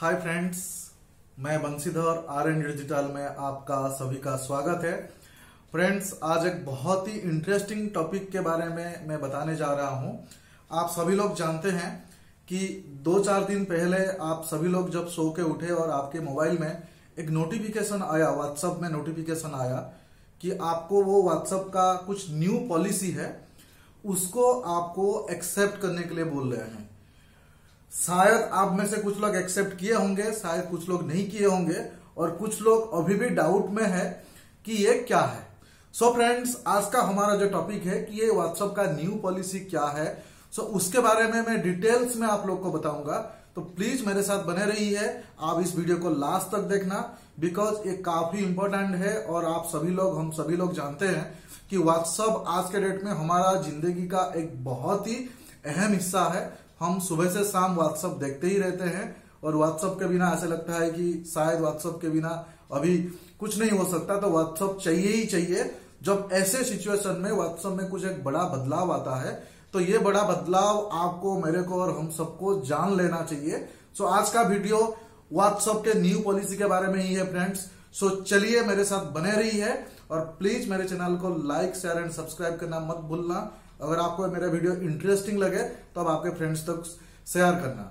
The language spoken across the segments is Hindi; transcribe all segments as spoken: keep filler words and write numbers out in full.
हाय फ्रेंड्स, मैं बंसीधर आर एन डिजिटल में आपका सभी का स्वागत है। फ्रेंड्स, आज एक बहुत ही इंटरेस्टिंग टॉपिक के बारे में मैं बताने जा रहा हूं। आप सभी लोग जानते हैं कि दो चार दिन पहले आप सभी लोग जब सो के उठे और आपके मोबाइल में एक नोटिफिकेशन आया, व्हाट्सएप में नोटिफिकेशन आया कि आपको वो व्हाट्सएप का कुछ न्यू पॉलिसी है, उसको आपको एक्सेप्ट करने के लिए बोल रहे हैं। शायद आप में से कुछ लोग एक्सेप्ट किए होंगे, शायद कुछ लोग नहीं किए होंगे और कुछ लोग अभी भी डाउट में है कि ये क्या है। सो so फ्रेंड्स, आज का हमारा जो टॉपिक है कि ये व्हाट्सएप का न्यू पॉलिसी क्या है, सो so उसके बारे में मैं डिटेल्स में आप लोग को बताऊंगा। तो प्लीज मेरे साथ बने रहिए, आप इस वीडियो को लास्ट तक देखना, बिकॉज ये काफी इंपॉर्टेंट है। और आप सभी लोग, हम सभी लोग जानते हैं कि व्हाट्सएप आज के डेट में हमारा जिंदगी का एक बहुत ही अहम हिस्सा है। हम सुबह से शाम व्हाट्सएप देखते ही रहते हैं और व्हाट्सएप के बिना ऐसा लगता है कि शायद व्हाट्सएप के बिना अभी कुछ नहीं हो सकता। तो व्हाट्सएप चाहिए ही चाहिए। जब ऐसे सिचुएशन में व्हाट्सएप में कुछ एक बड़ा बदलाव आता है तो ये बड़ा बदलाव आपको, मेरे को और हम सबको जान लेना चाहिए। सो आज का वीडियो व्हाट्सएप के न्यू पॉलिसी के बारे में ही है फ्रेंड्स। सो चलिए मेरे साथ बने रही है और प्लीज मेरे चैनल को लाइक, शेयर एंड सब्सक्राइब करना मत भूलना। अगर आपको मेरा वीडियो इंटरेस्टिंग लगे तो आप आपके फ्रेंड्स तक शेयर करना।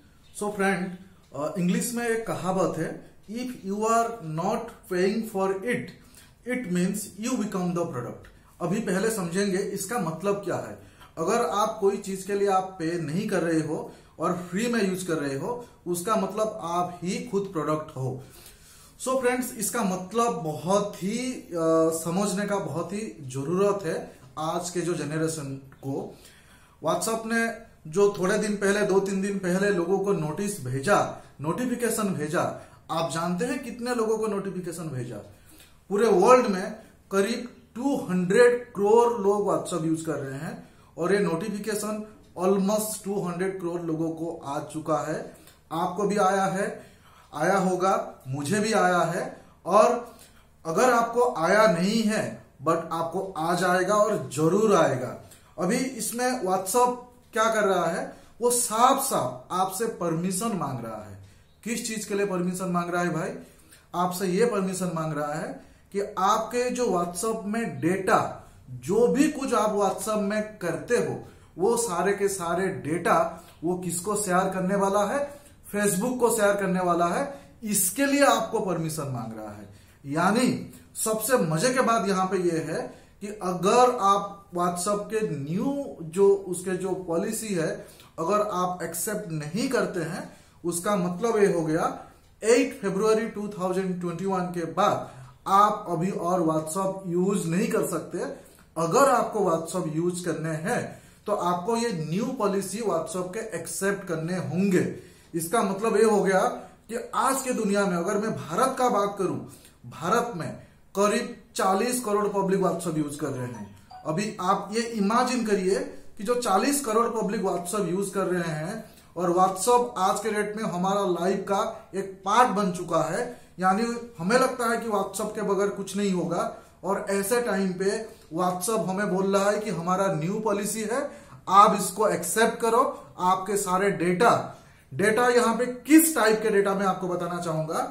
सो फ्रेंड, इंग्लिश में एक कहावत है, if you are not paying for it it means you become the product. अभी पहले समझेंगे इसका मतलब क्या है। अगर आप कोई चीज के लिए आप पे नहीं कर रहे हो और फ्री में यूज कर रहे हो, उसका मतलब आप ही खुद प्रोडक्ट हो। सो so फ्रेंड्स, इसका मतलब बहुत ही आ, समझने का बहुत ही जरूरत है आज के जो जनरेशन को। व्हाट्सएप ने जो थोड़े दिन पहले, दो तीन दिन पहले लोगों को नोटिस भेजा, नोटिफिकेशन भेजा, आप जानते हैं कितने लोगों को नोटिफिकेशन भेजा? पूरे वर्ल्ड में करीब दो सौ करोड़ लोग व्हाट्सएप यूज कर रहे हैं और ये नोटिफिकेशन ऑलमोस्ट दो सौ करोड़ लोगों को आ चुका है। आपको भी आया है, आया होगा, मुझे भी आया है। और अगर आपको आया नहीं है बट आपको आ जाएगा और जरूर आएगा। अभी इसमें व्हाट्सएप क्या कर रहा है, वो साफ साफ आपसे परमिशन मांग रहा है। किस चीज के लिए परमिशन मांग रहा है भाई? आपसे ये परमिशन मांग रहा है कि आपके जो व्हाट्सएप में डेटा, जो भी कुछ आप व्हाट्सएप में करते हो, वो सारे के सारे डेटा वो किसको शेयर करने वाला है? फेसबुक को शेयर करने वाला है। इसके लिए आपको परमिशन मांग रहा है। यानी सबसे मजे के बाद यहां पे ये है कि अगर आप व्हाट्सएप के न्यू जो उसके जो पॉलिसी है, अगर आप एक्सेप्ट नहीं करते हैं, उसका मतलब ये हो गया आठ फरवरी दो हज़ार इक्कीस के बाद आप अभी और व्हाट्सएप यूज नहीं कर सकते। अगर आपको व्हाट्सएप यूज करने हैं तो आपको ये न्यू पॉलिसी व्हाट्सएप के एक्सेप्ट करने होंगे। इसका मतलब ये हो गया कि आज के दुनिया में, अगर मैं भारत का बात करूं, भारत में करीब चालीस करोड़ पब्लिक व्हाट्सएप यूज कर रहे हैं। अभी आप ये इमेजिन करिए कि जो चालीस करोड़ पब्लिक व्हाट्सएप यूज कर रहे हैं और व्हाट्सएप आज के डेट में हमारा लाइफ का एक पार्ट बन चुका है। यानी हमें लगता है कि व्हाट्सएप के बगैर कुछ नहीं होगा और ऐसे टाइम पे व्हाट्सएप हमें बोल रहा है कि हमारा न्यू पॉलिसी है, आप इसको एक्सेप्ट करो। आपके सारे डेटा डेटा यहाँ पे किस टाइप के डेटा मैं आपको बताना चाहूंगा,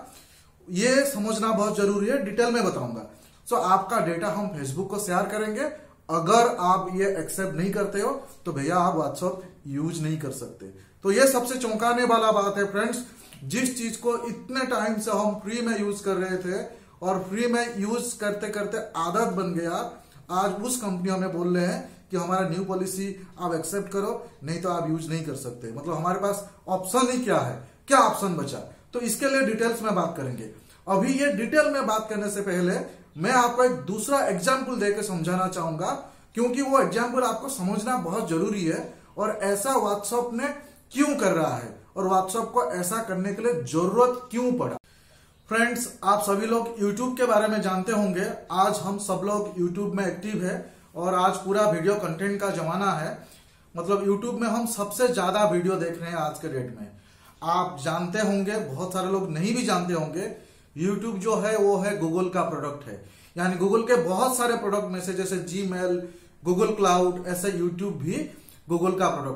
ये समझना बहुत जरूरी है, डिटेल में बताऊंगा। सो so, आपका डेटा हम फेसबुक को शेयर करेंगे। अगर आप ये एक्सेप्ट नहीं करते हो तो भैया आप व्हाट्सएप यूज नहीं कर सकते। तो ये सबसे चौंकाने वाला बात है फ्रेंड्स। जिस चीज को इतने टाइम से हम फ्री में यूज कर रहे थे और फ्री में यूज करते करते आदत बन गया, आज उस कंपनी हमें बोल रहे हैं कि हमारा न्यू पॉलिसी आप एक्सेप्ट करो, नहीं तो आप यूज नहीं कर सकते। मतलब हमारे पास ऑप्शन ही क्या है, क्या ऑप्शन बचा? तो इसके लिए डिटेल्स में बात करेंगे। अभी ये डिटेल में बात करने से पहले मैं आपको एक दूसरा एग्जाम्पल देकर समझाना चाहूंगा, क्योंकि वो एग्जाम्पल आपको समझना बहुत जरूरी है और ऐसा व्हाट्सएप ने क्यों कर रहा है और व्हाट्सएप को ऐसा करने के लिए जरूरत क्यों पड़ा। फ्रेंड्स, आप सभी लोग यूट्यूब के बारे में जानते होंगे। आज हम सब लोग यूट्यूब में एक्टिव है और आज पूरा वीडियो कंटेंट का जमाना है। मतलब यूट्यूब में हम सबसे ज्यादा वीडियो देख रहे हैं आज के डेट में। आप जानते होंगे, बहुत सारे लोग नहीं भी जानते होंगे, यूट्यूब जो है वो है गूगल का प्रोडक्ट है। यानी गूगल के बहुत सारे प्रोडक्ट में से, जैसे जीमेल, गूगल क्लाउड, ऐसे यूट्यूब भी गूगल का प्रोडक्ट है।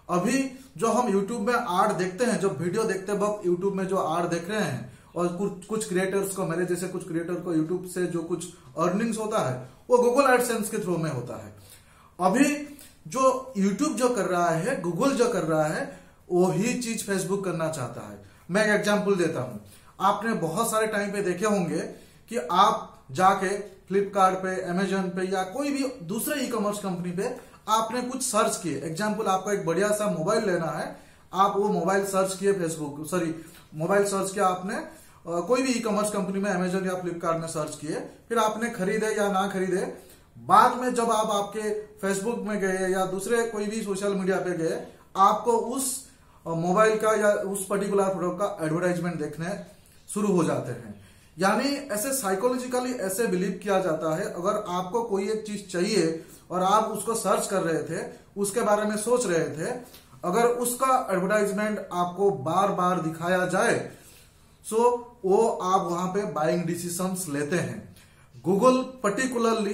अभी जो हम यूट्यूब में आड देखते हैं, जो वीडियो देखते वक्त यूट्यूब में जो आड देख रहे हैं, और कुछ कुछ क्रिएटर्स को, मेरे जैसे कुछ क्रिएटर को यूट्यूब से जो कुछ अर्निंग्स होता है वो गूगल एडसेंस के थ्रू में होता है। अभी जो यूट्यूब जो कर रहा है, गूगल जो कर रहा है, वही चीज फेसबुक करना चाहता है। मैं एक एग्जांपल देता हूं। आपने बहुत सारे टाइम पे देखे होंगे कि आप जाके फ्लिपकार्ट पे, अमेजन पे या कोई भी दूसरे ई कॉमर्स कंपनी पे आपने कुछ सर्च किए। एग्जांपल, आपको एक बढ़िया सा मोबाइल लेना है, आप वो मोबाइल सर्च किए फेसबुक, सॉरी मोबाइल सर्च किया आपने आ, कोई भी ई कॉमर्स कंपनी में, अमेजन या फ्लिपकार्ट में सर्च किए, फिर आपने खरीदे या ना खरीदे, बाद में जब आप आपके फेसबुक में गए या दूसरे कोई भी सोशल मीडिया पे गए, आपको उस मोबाइल का या उस पर्टिकुलर प्रोडक्ट का एडवर्टाइजमेंट देखने शुरू हो जाते हैं। यानी ऐसे साइकोलॉजिकली ऐसे बिलीव किया जाता है, अगर आपको कोई एक चीज चाहिए और आप उसको सर्च कर रहे थे, उसके बारे में सोच रहे थे, अगर उसका एडवर्टाइजमेंट आपको बार बार दिखाया जाए, सो वो आप वहां पे बाइंग डिसीजंस लेते हैं। गूगल पर्टिकुलरली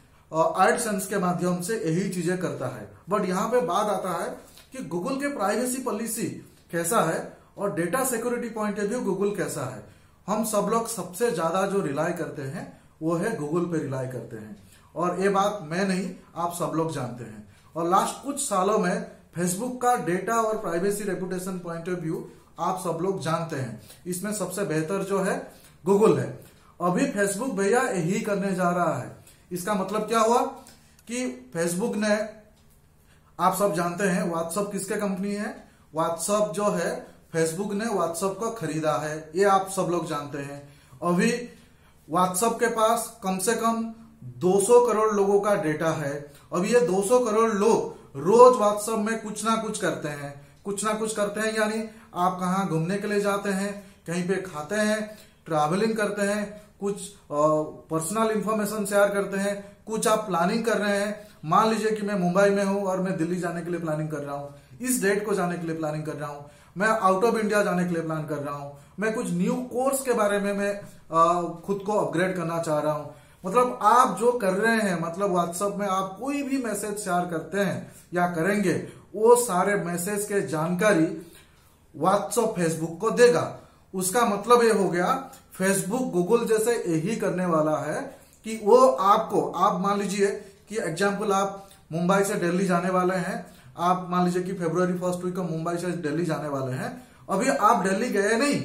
एडसेंस के माध्यम से यही चीजें करता है। बट यहां पे बात आता है कि गूगल के प्राइवेसी पॉलिसी कैसा है और data security point of view Google कैसा है। हम सब लोग सबसे ज्यादा जो रिलाई करते हैं वो है गूगल पे रिलाई करते हैं, और ये बात मैं नहीं, आप सब लोग जानते हैं। और लास्ट कुछ सालों में फेसबुक का डेटा और privacy reputation point of view आप सब लोग जानते हैं, इसमें सबसे बेहतर जो है गूगल है। अभी फेसबुक भैया यही करने जा रहा है। इसका मतलब क्या हुआ कि फेसबुक ने, आप सब जानते हैं व्हाट्सएप किसके कंपनी है, व्हाट्सएप जो है फेसबुक ने व्हाट्सएप को खरीदा है, ये आप सब लोग जानते हैं। अभी व्हाट्सएप के पास कम से कम दो सौ करोड़ लोगों का डेटा है। अभी ये दो सौ करोड़ लोग रोज व्हाट्सएप में कुछ ना कुछ करते हैं, कुछ ना कुछ करते हैं। यानी आप कहाँ घूमने के लिए जाते हैं, कहीं पे खाते हैं, ट्रैवलिंग करते हैं, कुछ पर्सनल इंफॉर्मेशन शेयर करते हैं, कुछ आप प्लानिंग कर रहे हैं। मान लीजिए कि मैं मुंबई में हूं और मैं दिल्ली जाने के लिए प्लानिंग कर रहा हूं, इस डेट को जाने के लिए प्लानिंग कर रहा हूं, मैं आउट ऑफ इंडिया जाने के लिए प्लान कर रहा हूं, मैं कुछ न्यू कोर्स के बारे में मैं आ, खुद को अपग्रेड करना चाह रहा हूं। मतलब आप जो कर रहे हैं, मतलब व्हाट्सएप में आप कोई भी मैसेज शेयर करते हैं या करेंगे, वो सारे मैसेज के जानकारी व्हाट्सएप फेसबुक को देगा। उसका मतलब ये हो गया फेसबुक गूगल जैसे यही करने वाला है कि वो आपको, आप मान लीजिए कि एग्जाम्पल आप मुंबई से दिल्ली जाने वाले हैं, आप मान लीजिए कि फरवरी फर्स्ट वीक को मुंबई से दिल्ली जाने वाले हैं। अभी आप दिल्ली गए नहीं,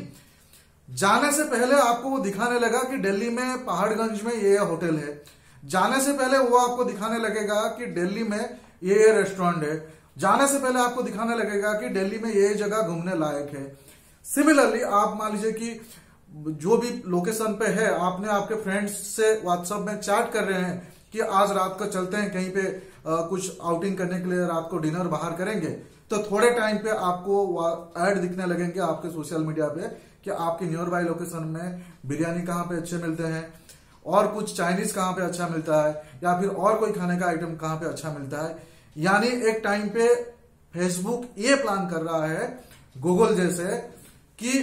जाने से पहले आपको वो दिखाने लगा कि दिल्ली में पहाड़गंज में ये होटल है, जाने से पहले वो आपको दिखाने लगेगा कि दिल्ली में ये ये रेस्टोरेंट है, जाने से पहले आपको दिखाने लगेगा कि दिल्ली में ये जगह घूमने लायक है। सिमिलरली आप मान लीजिए कि जो भी लोकेशन पे है, आपने आपके फ्रेंड्स से व्हाट्सएप में चैट कर रहे हैं कि आज रात को चलते हैं कहीं पे आ, कुछ आउटिंग करने के लिए, रात को डिनर बाहर करेंगे, तो थोड़े टाइम पे आपको ऐड दिखने लगेंगे आपके सोशल मीडिया पे कि आपके नियर बाय लोकेशन में बिरयानी कहाँ पे अच्छे मिलते हैं, और कुछ चाइनीज कहाँ पे अच्छा मिलता है, या फिर और कोई खाने का आइटम कहाँ पे अच्छा मिलता है। यानी एक टाइम पे फेसबुक ये प्लान कर रहा है गूगल जैसे कि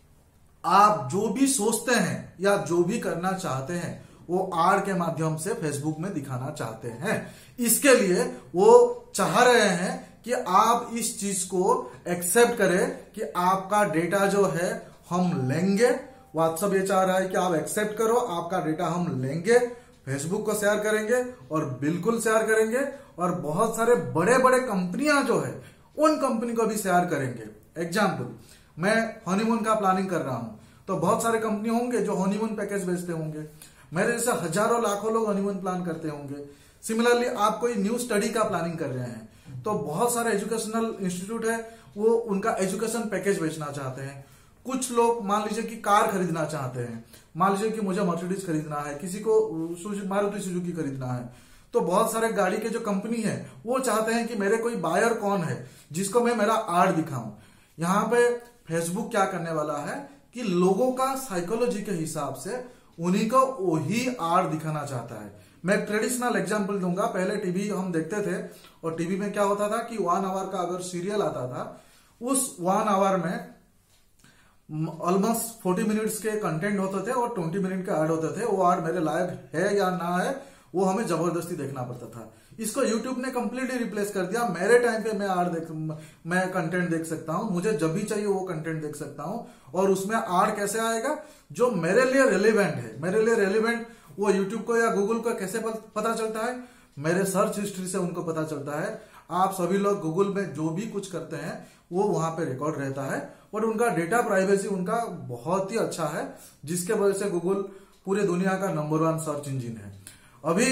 आप जो भी सोचते हैं या जो भी करना चाहते हैं वो आड़ के माध्यम से फेसबुक में दिखाना चाहते हैं। इसके लिए वो चाह रहे हैं कि आप इस चीज को एक्सेप्ट करें कि आपका डेटा जो है हम लेंगे। व्हाट्सएप ये चाह रहा है कि आप एक्सेप्ट करो, आपका डेटा हम लेंगे, फेसबुक को शेयर करेंगे, और बिल्कुल शेयर करेंगे, और बहुत सारे बड़े बड़े कंपनियां जो है उन कंपनी को भी शेयर करेंगे। एग्जाम्पल, मैं हनीमून का प्लानिंग कर रहा हूं, तो बहुत सारे कंपनी होंगे जो हनीमून पैकेज बेचते होंगे, मेरे जैसे हजारों लाखों लोग हनीमून प्लान करते होंगे। सिमिलरली आप कोई न्यू स्टडी का प्लानिंग कर रहे हैं, तो बहुत सारे एजुकेशनल इंस्टीट्यूट है, वो उनका एजुकेशन पैकेज बेचना चाहते हैं। कुछ लोग मान लीजिए कि कार खरीदना चाहते हैं, मान लीजिए कि मुझे मर्सिडीज खरीदना है, किसी को मारुति सुजुकी खरीदना है, तो बहुत सारे गाड़ी के जो कंपनी है वो चाहते हैं कि मेरे कोई बायर कौन है जिसको मैं मेरा आर्ट दिखाऊं। यहाँ पे फेसबुक क्या करने वाला है कि लोगों का साइकोलॉजी के हिसाब से उन्हीं को वही आर्ट दिखाना चाहता है। मैं ट्रेडिशनल एग्जांपल दूंगा। पहले टीवी हम देखते थे, और टीवी में क्या होता था कि वन आवर का अगर सीरियल आता था, उस वन आवर में ऑलमोस्ट फोर्टी मिनट्स के कंटेंट होते थे और ट्वेंटी मिनट के ऐड होते थे। वो ऐड मेरे लायक है या ना है वो हमें जबरदस्ती देखना पड़ता था। इसको यूट्यूब ने कंप्लीटली रिप्लेस कर दिया। मेरे टाइम पे मैं आड़ देख मैं कंटेंट देख सकता हूं, मुझे जब भी चाहिए वो कंटेंट देख सकता हूं। और उसमें आड़ कैसे आएगा, जो मेरे लिए रेलिवेंट है। मेरे लिए रेलिवेंट वो यूट्यूब को या गूगल को कैसे पता चलता है, मेरे सर्च हिस्ट्री से उनको पता चलता है। आप सभी लोग गूगल में जो भी कुछ करते हैं वो वहां पे रिकॉर्ड रहता है, और उनका डेटा प्राइवेसी उनका बहुत ही अच्छा है, जिसके वजह से गूगल पूरे दुनिया का नंबर वन सर्च इंजिन है। अभी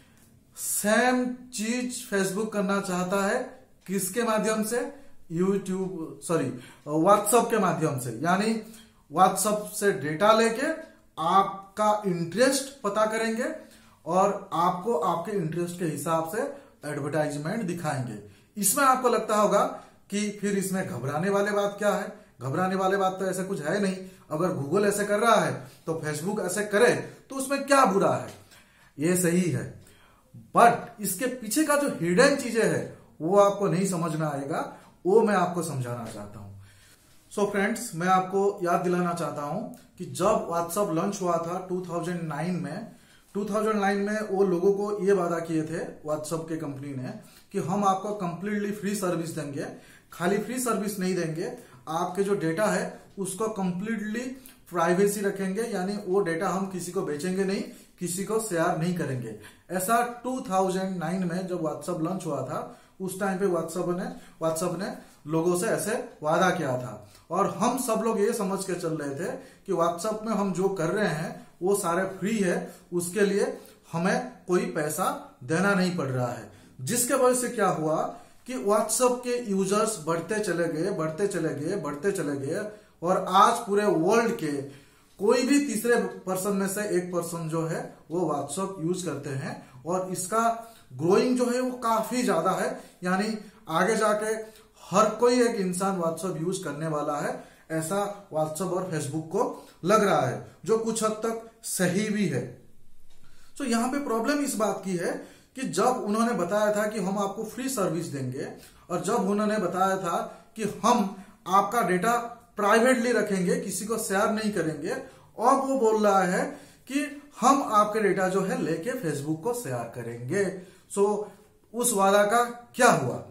सेम चीज फेसबुक करना चाहता है, किसके माध्यम से, यूट्यूब सॉरी व्हाट्सएप के माध्यम से। यानी व्हाट्सएप से डेटा लेके आपका इंटरेस्ट पता करेंगे और आपको आपके इंटरेस्ट के हिसाब से एडवर्टाइजमेंट दिखाएंगे। इसमें आपको लगता होगा कि फिर इसमें घबराने वाली बात क्या है। घबराने वाली बात तो ऐसे कुछ है नहीं। अगर गूगल ऐसे कर रहा है तो फेसबुक ऐसे करे तो उसमें क्या बुरा है, ये सही है। बट इसके पीछे का जो हिडन चीजें है वो आपको नहीं समझ में आएगा, वो मैं आपको समझाना चाहता हूं। सो फ्रेंड्स, मैं आपको याद दिलाना चाहता हूं कि जब व्हाट्सएप लॉन्च हुआ था दो हज़ार नौ में दो हज़ार नौ में वो लोगों को ये वादा किए थे व्हाट्सएप के कंपनी ने कि हम आपको कंप्लीटली फ्री सर्विस देंगे। खाली फ्री सर्विस नहीं देंगे, आपके जो डेटा है उसको कंप्लीटली प्राइवेसी रखेंगे। यानी वो डेटा हम किसी को बेचेंगे नहीं, किसी को शेयर नहीं करेंगे। ऐसा दो हज़ार नौ में जब व्हाट्सएप लॉन्च हुआ था, उस टाइम पे व्हाट्सएप ने व्हाट्सएप ने लोगों से ऐसे वादा किया था। और हम सब लोग ये समझ के चल रहे थे कि व्हाट्सएप में हम जो कर रहे हैं वो सारे फ्री है, उसके लिए हमें कोई पैसा देना नहीं पड़ रहा है। जिसके वजह से क्या हुआ कि व्हाट्सएप के यूजर्स बढ़ते चले गए बढ़ते चले गए बढ़ते चले गए और आज पूरे वर्ल्ड के कोई भी तीसरे पर्सन में से एक पर्सन जो है वो व्हाट्सएप यूज करते हैं। और इसका ग्रोइंग जो है वो काफी ज्यादा है। यानी आगे जाके हर कोई एक इंसान व्हाट्सएप यूज करने वाला है, ऐसा व्हाट्सएप और फेसबुक को लग रहा है, जो कुछ हद तक सही भी है। तो यहां पे प्रॉब्लम इस बात की है कि जब उन्होंने बताया था कि हम आपको फ्री सर्विस देंगे, और जब उन्होंने बताया था कि हम आपका डेटा प्राइवेटली रखेंगे, किसी को शेयर नहीं करेंगे, और वो बोल रहा है कि हम आपके डेटा जो है लेके फेसबुक को शेयर करेंगे। सो उस वादा का क्या हुआ?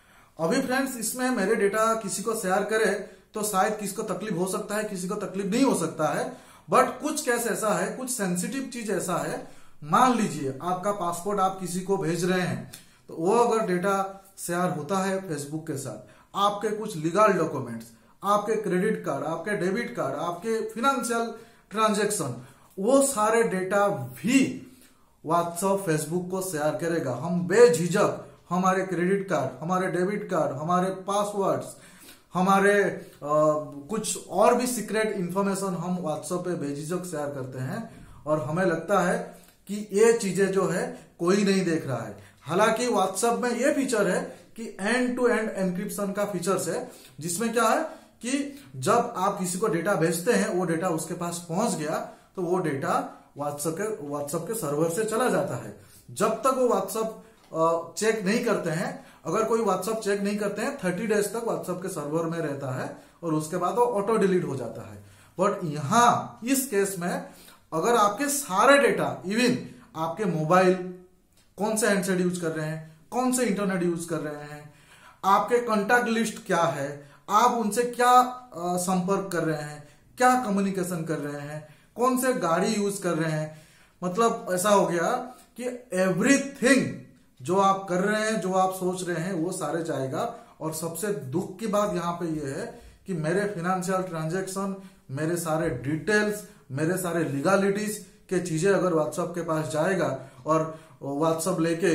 अभी फ्रेंड्स, इसमें मेरे डेटा किसी को शेयर करे तो शायद किसी को तकलीफ हो सकता है, किसी को तकलीफ नहीं हो सकता है। बट कुछ केस ऐसा है, कुछ सेंसिटिव चीज ऐसा है, मान लीजिए आपका पासपोर्ट आप किसी को भेज रहे हैं, तो वो अगर डेटा शेयर होता है फेसबुक के साथ, आपके कुछ लीगल डॉक्यूमेंट्स, आपके क्रेडिट कार्ड, आपके डेबिट कार्ड, आपके फिनेंशियल ट्रांजैक्शन, वो सारे डेटा भी व्हाट्सएप फेसबुक को शेयर करेगा। हम बेझिझक हमारे क्रेडिट कार्ड, हमारे डेबिट कार्ड, हमारे पासवर्ड्स, हमारे आ, कुछ और भी सीक्रेट इंफॉर्मेशन हम व्हाट्सएप पे बेझिझक शेयर करते हैं, और हमें लगता है कि ये चीजें जो है कोई नहीं देख रहा है। हालांकि व्हाट्सएप में ये फीचर है कि एंड टू एंड एनक्रिप्शन का फीचर्स है, जिसमें क्या है कि जब आप किसी को डेटा भेजते हैं, वो डेटा उसके पास पहुंच गया तो वो डेटा व्हाट्सएप के व्हाट्सएप के सर्वर से चला जाता है। जब तक वो व्हाट्सएप चेक नहीं करते हैं, अगर कोई व्हाट्सएप चेक नहीं करते हैं, थर्टी डेज तक व्हाट्सएप के सर्वर में रहता है, और उसके बाद वो ऑटो डिलीट हो जाता है। बट यहां इस केस में अगर आपके सारे डेटा, इवन आपके मोबाइल, कौन से हैंडसेट यूज कर रहे हैं, कौन से इंटरनेट यूज कर रहे हैं, आपके कॉन्टैक्ट लिस्ट क्या है, आप उनसे क्या संपर्क कर रहे हैं, क्या कम्युनिकेशन कर रहे हैं, कौन से गाड़ी यूज कर रहे हैं, मतलब ऐसा हो गया कि एवरीथिंग जो आप कर रहे हैं, जो आप सोच रहे हैं, वो सारे जाएगा। और सबसे दुख की बात यहाँ पे ये है कि मेरे फिनेंशियल ट्रांजैक्शन, मेरे सारे डिटेल्स, मेरे सारे लीगलिटीज के चीजें अगर व्हाट्सएप के पास जाएगा और व्हाट्सएप लेके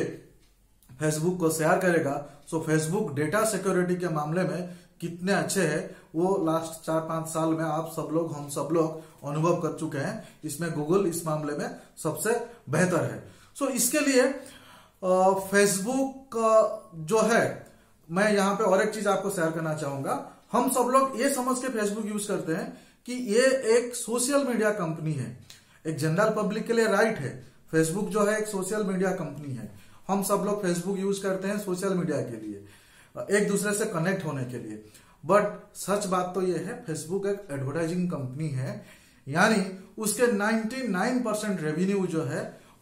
फेसबुक को शेयर करेगा, सो फेसबुक डेटा सिक्योरिटी के मामले में कितने अच्छे हैं वो लास्ट चार पांच साल में आप सब लोग, हम सब लोग अनुभव कर चुके हैं। इसमें गूगल इस मामले में सबसे बेहतर है। सो इसके लिए फेसबुक जो है, मैं यहाँ पे और एक चीज आपको शेयर करना चाहूंगा। हम सब लोग ये समझ के फेसबुक यूज करते हैं कि ये एक सोशल मीडिया कंपनी है, एक जनरल पब्लिक के लिए राइट है। फेसबुक जो है एक सोशल मीडिया कंपनी है। हम सब लोग फेसबुक यूज करते हैं सोशल मीडिया के लिए, एक दूसरे से कनेक्ट होने के लिए। बट सच बात तो ये है, फेसबुक एक एडवर्टाइजिंग कंपनी है। यानी उसके निन्यानवे परसेंट रेवेन्यू जो है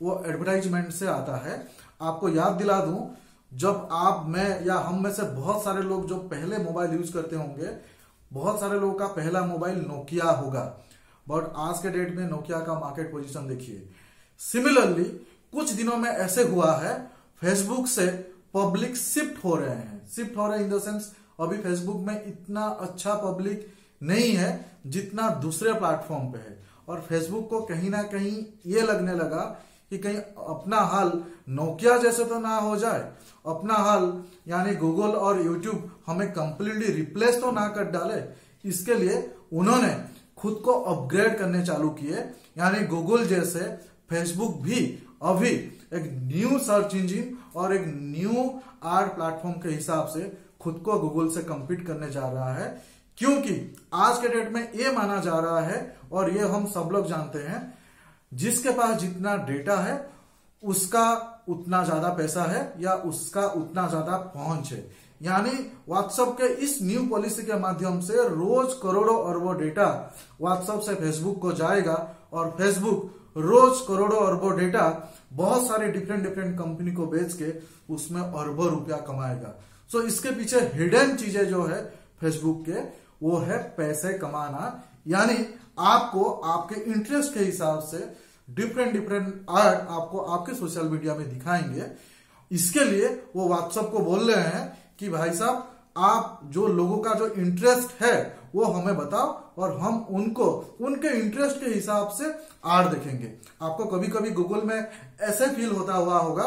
वो एडवर्टाइजमेंट से आता है। आपको याद दिला दूं, जब आप, मैं या हम में से बहुत सारे लोग जो पहले मोबाइल यूज करते होंगे, बहुत सारे लोगों का पहला मोबाइल नोकिया होगा, बट आज के डेट में नोकिया का मार्केट पोजीशन देखिए। सिमिलरली कुछ दिनों में ऐसे हुआ है, फेसबुक से पब्लिक शिफ्ट हो रहे हैं। शिफ्ट हो रहे हैं इन द सेंस, अभी फेसबुक में इतना अच्छा पब्लिक नहीं है जितना दूसरे प्लेटफॉर्म पे है, और फेसबुक को कहीं ना कहीं ये लगने लगा कि कहीं अपना हाल नोकिया जैसे तो ना हो जाए, अपना हाल यानी गूगल और यूट्यूब हमें कंप्लीटली रिप्लेस तो ना कर डाले। इसके लिए उन्होंने खुद को अपग्रेड करने चालू किए, यानी गूगल जैसे फेसबुक भी अभी एक न्यू सर्च इंजन और एक न्यू आर्ट प्लेटफॉर्म के हिसाब से खुद को गूगल से compete करने जा रहा है, क्योंकि आज के डेट में ये माना जा रहा है, और ये हम सब लोग जानते हैं, जिसके पास जितना डेटा है उसका उतना ज्यादा पैसा है या उसका उतना ज्यादा पहुंच है। यानी व्हाट्सएप के इस न्यू पॉलिसी के माध्यम से रोज करोड़ों अरबों डेटा व्हाट्सएप से फेसबुक को जाएगा, और फेसबुक रोज करोड़ों अरबों डेटा बहुत सारे डिफरेंट डिफरेंट कंपनी को बेच के उसमें अरबों रुपया कमाएगा। सो so, इसके पीछे हिडन चीजें जो है फेसबुक के, वो है पैसे कमाना। यानी आपको आपके इंटरेस्ट के हिसाब से डिफरेंट डिफरेंट आर्ट आपको आपके सोशल मीडिया में दिखाएंगे। इसके लिए वो व्हाट्सएप को बोल रहे हैं कि भाई साहब, आप जो लोगों का जो इंटरेस्ट है वो हमें बताओ, और हम उनको उनके इंटरेस्ट के हिसाब से आर्ट देखेंगे। आपको कभी कभी गूगल में ऐसे फील होता हुआ होगा।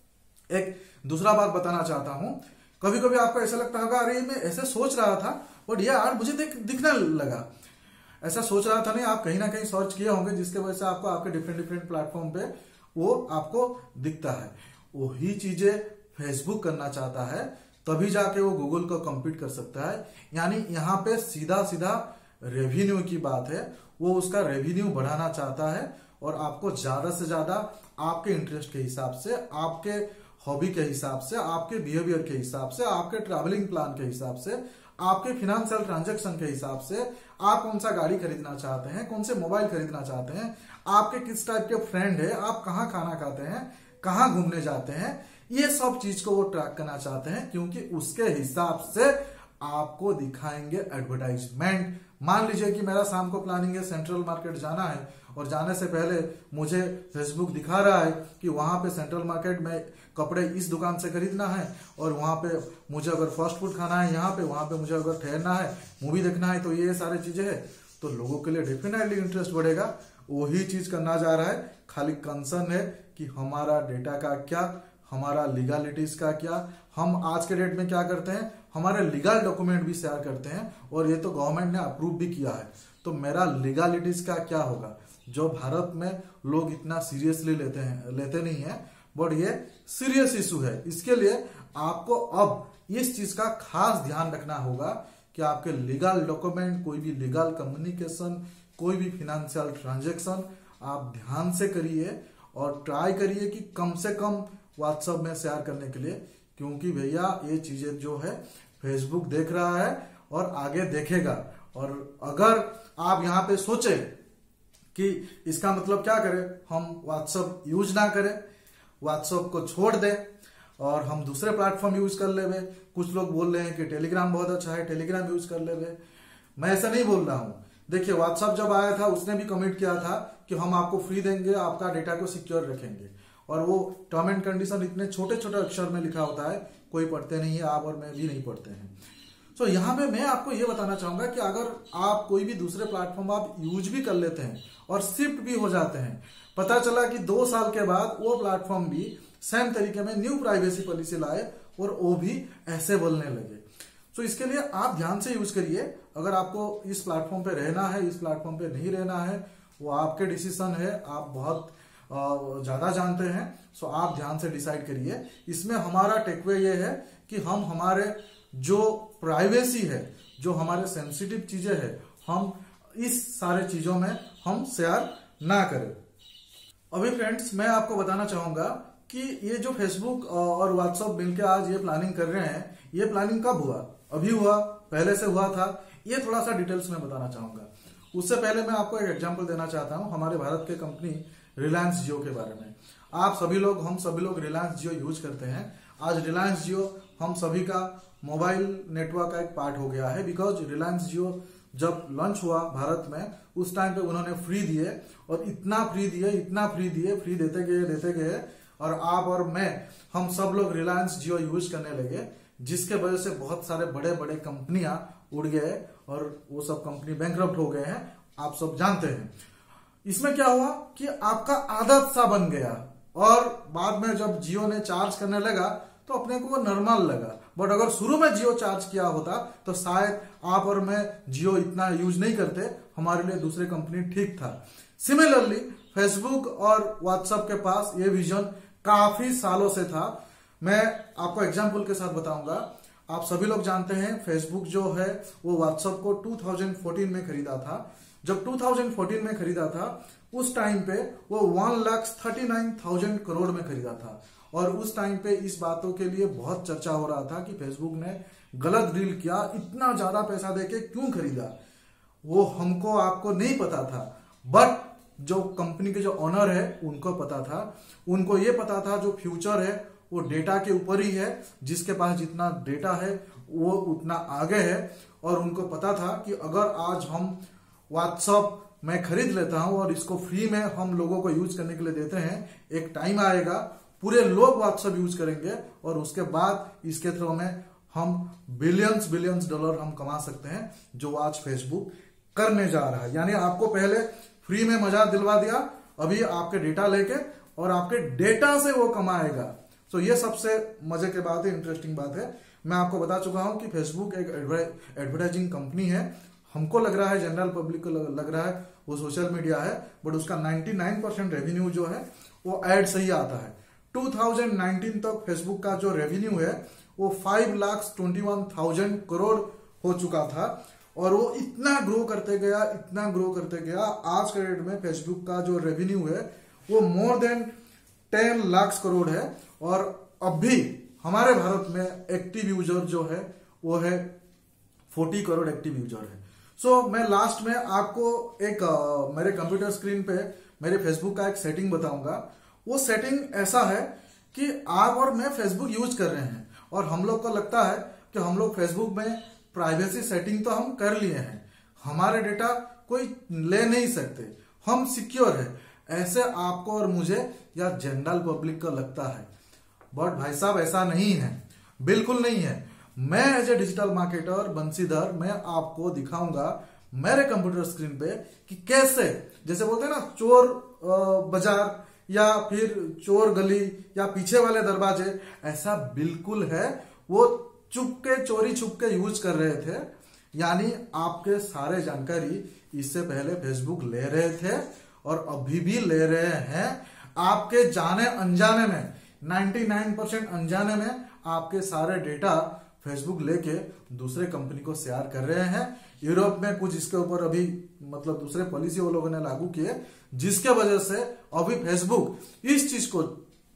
एक दूसरा बात बताना चाहता हूं, कभी कभी आपको ऐसा लगता होगा, अरे मैं ऐसे सोच रहा था बट ये आर्ट मुझे देख दिखने लगा। ऐसा सोच रहा था नहीं, आप कहीं ना कहीं सर्च किए होंगे, जिसके वजह से आपको आपके डिफरेंट डिफरेंट प्लेटफॉर्म पे वो आपको दिखता है। वही चीजें फेसबुक करना चाहता है, तभी जाके वो गूगल को compete कर सकता है। यानी यहाँ पे सीधा सीधा रेवेन्यू की बात है, वो उसका रेवेन्यू बढ़ाना चाहता है, और आपको ज्यादा से ज्यादा आपके इंटरेस्ट के हिसाब से, आपके हॉबी के हिसाब से, आपके बिहेवियर के हिसाब से, आपके ट्रैवलिंग प्लान के हिसाब से, आपके फिनेंशियल ट्रांजैक्शन के हिसाब से, आप कौन सा गाड़ी खरीदना चाहते हैं, कौन से मोबाइल खरीदना चाहते हैं, आपके किस टाइप के फ्रेंड है, आप कहाँ खाना खाते हैं, कहाँ घूमने जाते हैं, ये सब चीज को वो ट्रैक करना चाहते हैं, क्योंकि उसके हिसाब से आपको दिखाएंगे एडवर्टाइजमेंट। मान लीजिए कि मेरा शाम को प्लानिंग है सेंट्रल मार्केट जाना है, और जाने से पहले मुझे फेसबुक दिखा रहा है कि वहां पे सेंट्रल मार्केट में कपड़े इस दुकान से खरीदना है, और वहां पे मुझे अगर फास्ट फूड खाना है यहाँ पे, वहां पे मुझे अगर ठहरना है, मूवी देखना है, तो ये सारी चीजें है, तो लोगों के लिए डेफिनेटली इंटरेस्ट बढ़ेगा। वही चीज करना जा रहा है, खाली कंसर्न है कि हमारा डेटा का क्या, हमारा लीगलिटीज का क्या। हम आज के डेट में क्या करते हैं, हमारे लीगल डॉक्यूमेंट भी शेयर करते हैं, और ये तो गवर्नमेंट ने अप्रूव भी किया है, तो मेरा लीगलिटीज का क्या होगा, जो भारत में लोग इतना सीरियसली लेते हैं, लेते नहीं है, बट ये सीरियस इशू है। इसके लिए आपको अब इस चीज का खास ध्यान रखना होगा कि आपके लीगल डॉक्यूमेंट, कोई भी लीगल कम्युनिकेशन, कोई भी फिनेंशियल ट्रांजैक्शन आप ध्यान से करिए, और ट्राई करिए कि कम से कम व्हाट्सएप में शेयर करने के लिए, क्योंकि भैया ये चीजें जो है फेसबुक देख रहा है और आगे देखेगा। और अगर आप यहाँ पे सोचे कि इसका मतलब क्या करें, हम व्हाट्सएप यूज ना करें, व्हाट्सएप को छोड़ दें और हम दूसरे प्लेटफॉर्म यूज कर लेवे। कुछ लोग बोल रहे हैं कि टेलीग्राम बहुत अच्छा है, टेलीग्राम यूज कर लेवे। मैं ऐसा नहीं बोल रहा हूं। देखिए, व्हाट्सएप जब आया था उसने भी कमिट किया था कि हम आपको फ्री देंगे, आपका डेटा को सिक्योर रखेंगे, और वो टर्म एंड कंडीशन इतने छोटे छोटे अक्षर में लिखा होता है, कोई पढ़ते नहीं है, आप और मैं भी नहीं पढ़ते हैं। तो so, यहाँ पे मैं आपको ये बताना चाहूंगा कि अगर आप कोई भी दूसरे प्लेटफॉर्म आप यूज भी कर लेते हैं और शिफ्ट भी हो जाते हैं, पता चला कि दो साल के बाद वो प्लेटफॉर्म भी सेम तरीके में न्यू प्राइवेसी पॉलिसी लाए और वो भी ऐसे बोलने लगे। तो so, इसके लिए आप ध्यान से यूज करिए। अगर आपको इस प्लेटफॉर्म पे रहना है, इस प्लेटफॉर्म पे नहीं रहना है, वो आपके डिसीजन है, आप बहुत ज्यादा जानते हैं। सो आप ध्यान से डिसाइड करिए। इसमें हमारा टेकवे ये है कि हम हमारे जो प्राइवेसी है, जो हमारे सेंसिटिव चीजें है, हम इस सारे चीजों में हम शेयर ना करें। अभी फ्रेंड्स, मैं आपको बताना चाहूंगा कि ये जो फेसबुक और व्हाट्सएप मिलकर आज ये प्लानिंग कर रहे हैं, ये प्लानिंग कब हुआ? अभी हुआ? पहले से हुआ था? ये थोड़ा सा डिटेल्स में बताना चाहूंगा। उससे पहले मैं आपको एक एग्जांपल देना चाहता हूं हमारे भारत के कंपनी रिलायंस जियो के बारे में। आप सभी लोग, हम सभी लोग रिलायंस जियो यूज करते हैं। आज रिलायंस जियो हम सभी का मोबाइल नेटवर्क का एक पार्ट हो गया है, बिकॉज रिलायंस जियो जब लॉन्च हुआ भारत में उस टाइम पे उन्होंने फ्री दिए, और इतना फ्री दिए इतना फ्री दिए फ्री देते गए देते गए और आप और मैं हम सब लोग रिलायंस जियो यूज करने लगे, जिसके वजह से बहुत सारे बड़े बड़े कंपनियां उड़ गए और वो सब कंपनी बैंकरप्ट हो गए हैं, आप सब जानते हैं। इसमें क्या हुआ कि आपका आदत सा बन गया, और बाद में जब जियो ने चार्ज करने लगा तो अपने को वो नॉर्मल लगा। बट अगर शुरू में जियो चार्ज किया होता तो शायद आप और मैं जियो इतना यूज नहीं करते, हमारे लिए दूसरे कंपनी ठीक था। सिमिलरली फेसबुक और व्हाट्सएप के पास ये विजन काफी सालों से था। मैं आपको एग्जांपल के साथ बताऊंगा। आप सभी लोग जानते हैं फेसबुक जो है वो व्हाट्सएप को दो हज़ार चौदह में खरीदा था। जब दो हज़ार चौदह में खरीदा था उस टाइम पे वो one lakh thirty nine thousand crore में खरीदा था, और उस टाइम पे इस बातों के लिए बहुत चर्चा हो रहा था कि फेसबुक ने गलत डील किया, इतना ज्यादा पैसा देके क्यों खरीदा। वो हमको आपको नहीं पता था, बट जो कंपनी के जो ऑनर है उनको पता था। उनको ये पता था जो फ्यूचर है वो डेटा के ऊपर ही है, जिसके पास जितना डेटा है वो उतना आगे है। और उनको पता था कि अगर आज हम व्हाट्सएप मैं खरीद लेता हूं और इसको फ्री में हम लोगों को यूज करने के लिए देते हैं, एक टाइम आएगा पूरे लोग व्हाट्सएप यूज करेंगे और उसके बाद इसके थ्रू में हम बिलियंस बिलियंस डॉलर हम कमा सकते हैं, जो आज फेसबुक करने जा रहा है। यानी आपको पहले फ्री में मजा दिलवा दिया, अभी आपके डेटा लेके और आपके डेटा से वो कमाएगा। तो ये सबसे मजे की बात है, इंटरेस्टिंग बात है। मैं आपको बता चुका हूं कि फेसबुक एक एडवर्टाइजिंग कंपनी है। हमको लग रहा है, जनरल पब्लिक को लग रहा है वो सोशल मीडिया है, बट उसका निन्यानवे परसेंट रेवेन्यू जो है वो एड से ही आता है। दो हज़ार उन्नीस तक फेसबुक का जो रेवेन्यू है वो five lakh twenty one thousand crore हो चुका था, और वो इतना ग्रो करते गया इतना ग्रो करते गया। आज के डेट में फेसबुक का जो रेवेन्यू है वो more than ten lakh crore है, और अभी हमारे भारत में एक्टिव यूजर जो है वो है चालीस करोड़ एक्टिव यूजर है। सो so, मैं लास्ट में आपको एक आ, मेरे कंप्यूटर स्क्रीन पे मेरे फेसबुक का एक सेटिंग बताऊंगा। वो सेटिंग ऐसा है कि आप और मैं फेसबुक यूज कर रहे हैं, और हम लोग को लगता है कि हम लोग फेसबुक में प्राइवेसी सेटिंग तो हम कर लिए हैं, हमारे डेटा कोई ले नहीं सकते, हम सिक्योर है, ऐसे आपको और मुझे या जनरल पब्लिक को लगता है। बट भाई साहब ऐसा नहीं है, बिल्कुल नहीं है। मैं as a digital marketer Bansidhar मैं आपको दिखाऊंगा मेरे कंप्यूटर स्क्रीन पे कि कैसे, जैसे बोलते हैं ना चोर बाजार या फिर चोर गली या पीछे वाले दरवाजे, ऐसा बिल्कुल है। वो चुपके चोरी छुपके यूज कर रहे थे, यानी आपके सारे जानकारी इससे पहले फेसबुक ले रहे थे और अभी भी ले रहे हैं। आपके जाने अनजाने में, निन्यानवे परसेंट अनजाने में आपके सारे डेटा फेसबुक लेके दूसरे कंपनी को शेयर कर रहे हैं। यूरोप में कुछ इसके ऊपर अभी मतलब दूसरे पॉलिसी वो लोगों ने लागू किए, जिसके वजह से अभी फेसबुक इस चीज को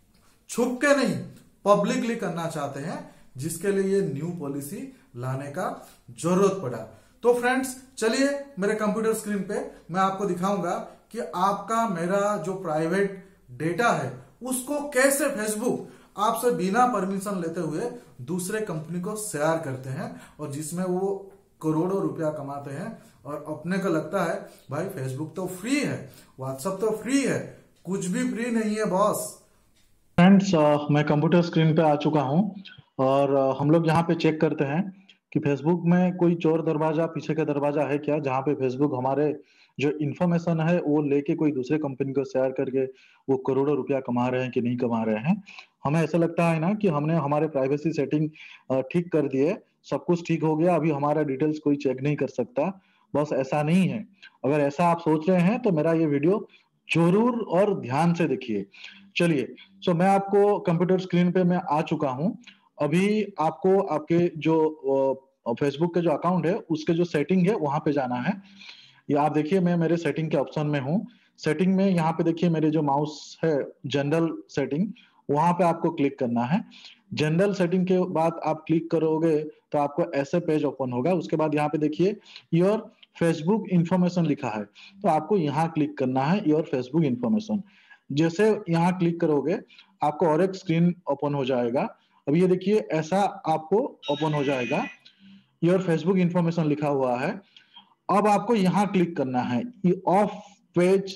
छुप के नहीं पब्लिकली करना चाहते हैं, जिसके लिए ये न्यू पॉलिसी लाने का जरूरत पड़ा। तो फ्रेंड्स चलिए मेरे कंप्यूटर स्क्रीन पे मैं आपको दिखाऊंगा कि आपका मेरा जो प्राइवेट डेटा है उसको कैसे फेसबुक आपसे बिना परमिशन लेते हुए दूसरे कंपनी को शेयर करते हैं, और जिसमें वो करोड़ों रुपया कमाते हैं। और अपने को लगता है भाई फेसबुक तो फ्री है, व्हाट्सएप तो फ्री है, कुछ भी फ्री नहीं है बॉस। फ्रेंड्स मैं कंप्यूटर स्क्रीन पे आ चुका हूं, और uh, हम लोग यहाँ पे चेक करते हैं कि फेसबुक में कोई चोर दरवाजा पीछे का दरवाजा है क्या, जहाँ पे फेसबुक हमारे जो इन्फॉर्मेशन है वो लेके कोई दूसरे कंपनी को शेयर करके वो करोड़ों रुपया कमा रहे हैं कि नहीं कमा रहे हैं। हमें ऐसा लगता है ना कि हमने हमारे प्राइवेसी सेटिंग ठीक कर दिए, सब कुछ ठीक हो गया, अभी हमारा डिटेल्स कोई चेक नहीं कर सकता। बस ऐसा नहीं है। अगर ऐसा आप सोच रहे हैं तो मेरा ये वीडियो जरूर और ध्यान से देखिए। चलिए, सो मैं आपको कंप्यूटर स्क्रीन पे मैं आ चुका हूं। अभी आपको आपके जो फेसबुक के जो अकाउंट है उसके जो सेटिंग है वहां पे जाना है। ये आप देखिए मैं मेरे सेटिंग के ऑप्शन में हूँ। सेटिंग में यहाँ पे देखिए मेरे जो माउस है जनरल सेटिंग, वहां पे आपको क्लिक करना है। जनरल सेटिंग के बाद आप क्लिक करोगे तो आपको ऐसे पेज ओपन होगा। उसके बाद यहाँ पे देखिए योर फेसबुक इंफॉर्मेशन लिखा है, तो आपको यहाँ क्लिक करना है योर फेसबुक इंफॉर्मेशन। जैसे यहाँ क्लिक करोगे आपको और एक स्क्रीन ओपन हो जाएगा। अब ये देखिए ऐसा आपको ओपन हो जाएगा, योर फेसबुक इंफॉर्मेशन लिखा हुआ है। अब आपको यहाँ क्लिक करना है, off page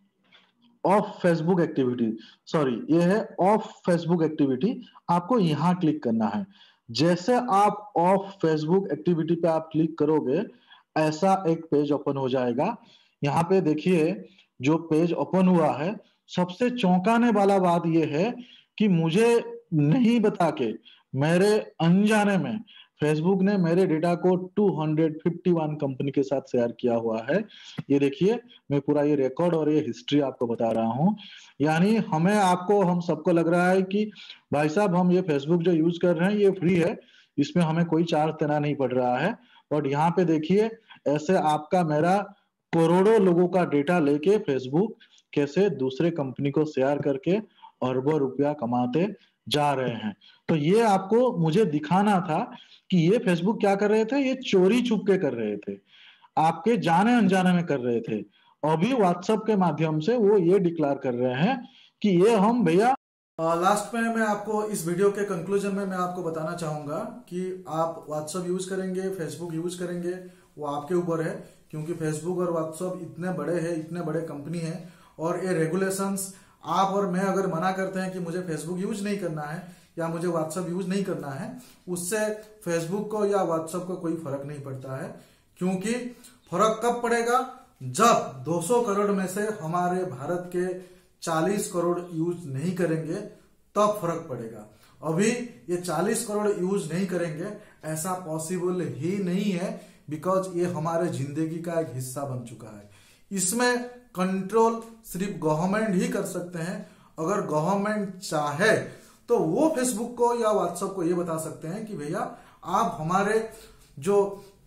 off Facebook activity, sorry ये है ऑफ फेसबुक एक्टिविटी, आपको यहाँ क्लिक करना है। जैसे आप ऑफ फेसबुक एक्टिविटी पे आप क्लिक करोगे ऐसा एक पेज ओपन हो जाएगा। यहाँ पे देखिए जो पेज ओपन हुआ है, सबसे चौंकाने वाला बात यह है कि मुझे नहीं बता के मेरे अनजाने में फेसबुक ने मेरे डेटा को दो सौ इक्यावन कंपनी के साथ शेयर किया हुआ है। ये देखिए मैं पूरा ये रिकॉर्ड और ये हिस्ट्री आपको बता रहा हूँ। यानी हमें आपको हम सबको लग रहा है कि भाई साहब हम ये फेसबुक जो यूज कर रहे हैं ये फ्री है, इसमें हमें कोई चार्ज देना नहीं पड़ रहा है। बट यहाँ पे देखिए ऐसे आपका मेरा करोड़ों लोगों का डेटा लेके फेसबुक कैसे दूसरे कंपनी को शेयर करके अरबों रुपया कमाते जा रहे हैं। तो ये आपको मुझे दिखाना था कि ये फेसबुक क्या कर रहे थे, ये चोरी छुप के कर रहे थे, आपके जाने अनजाने में कर रहे थे। अभी व्हाट्सएप के माध्यम से वो ये डिक्लेयर कर रहे हैं कि ये हम भैया। लास्ट में मैं आपको इस वीडियो के कंक्लूजन में मैं आपको बताना चाहूंगा कि आप व्हाट्सएप यूज करेंगे, फेसबुक यूज करेंगे, वो आपके ऊपर है। क्योंकि फेसबुक और व्हाट्सएप इतने बड़े हैं, इतने बड़े कंपनी है, और ये रेगुलेशंस आप और मैं अगर मना करते हैं कि मुझे फेसबुक यूज नहीं करना है या मुझे व्हाट्सएप यूज नहीं करना है, उससे फेसबुक को या व्हाट्सएप को कोई फर्क नहीं पड़ता है। क्योंकि फर्क कब पड़ेगा, जब दो सौ करोड़ में से हमारे भारत के चालीस करोड़ यूज नहीं करेंगे तब फर्क पड़ेगा। अभी ये चालीस करोड़ यूज नहीं करेंगे ऐसा पॉसिबल ही नहीं है, बिकॉज ये हमारे जिंदगी का एक हिस्सा बन चुका है। इसमें कंट्रोल सिर्फ गवर्नमेंट ही कर सकते हैं। अगर गवर्नमेंट चाहे तो वो फेसबुक को या व्हाट्सएप को ये बता सकते हैं कि भैया आप हमारे जो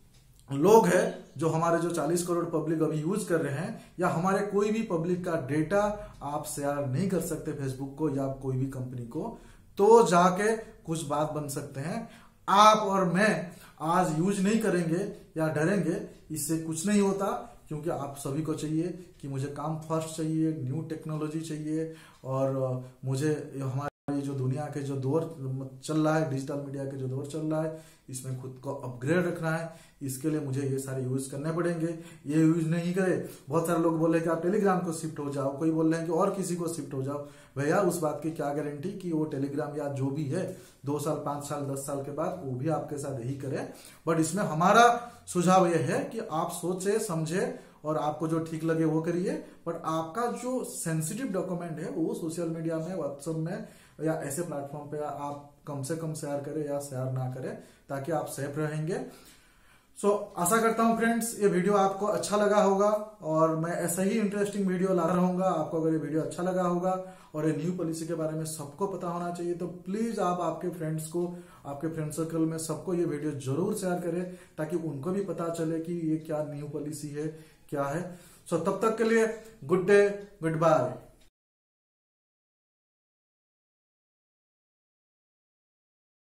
लोग हैं, जो हमारे जो चालीस करोड़ पब्लिक अभी यूज कर रहे हैं, या हमारे कोई भी पब्लिक का डेटा आप शेयर नहीं कर सकते फेसबुक को या कोई भी कंपनी को, तो जाके कुछ बात बन सकते हैं। आप और मैं आज यूज नहीं करेंगे या डरेंगे, इससे कुछ नहीं होता। क्योंकि आप सभी को चाहिए कि मुझे काम फास्ट चाहिए, न्यू टेक्नोलॉजी चाहिए, और मुझे हमारी जो दुनिया के जो दौर चल रहा है, डिजिटल मीडिया के जो दौर चल रहा है, इसमें खुद को अपग्रेड रखना है। इसके लिए मुझे ये सारे यूज करने पड़ेंगे। ये यूज नहीं करे, बहुत सारे लोग बोल रहे हैं कि आप टेलीग्राम को शिफ्ट हो जाओ, कोई बोल रहे हैं कि और किसी को शिफ्ट हो जाओ। भैया उस बात की क्या गारंटी कि वो टेलीग्राम या जो भी है दो साल पांच साल दस साल के बाद वो भी आपके साथ यही करे। बट इसमें हमारा सुझाव यह है कि आप सोचे समझे और आपको जो ठीक लगे वो करिए। बट आपका जो सेंसिटिव डॉक्यूमेंट है वो सोशल मीडिया में, व्हाट्सएप में या ऐसे प्लेटफॉर्म पे आप कम से कम शेयर करें या शेयर ना करें, ताकि आप सेफ रहेंगे। सो so, आशा करता हूं फ्रेंड्स ये वीडियो आपको अच्छा लगा होगा, और मैं ऐसा ही इंटरेस्टिंग वीडियो ला रहूंगा। आपको अगर ये वीडियो अच्छा लगा होगा और ये न्यू पॉलिसी के बारे में सबको पता होना चाहिए, तो प्लीज आप आपके फ्रेंड्स को, आपके फ्रेंड सर्कल में सबको ये वीडियो जरूर शेयर करें, ताकि उनको भी पता चले कि ये क्या न्यू पॉलिसी है, क्या है। सो so, तब तक के लिए गुड डे, गुड बाय।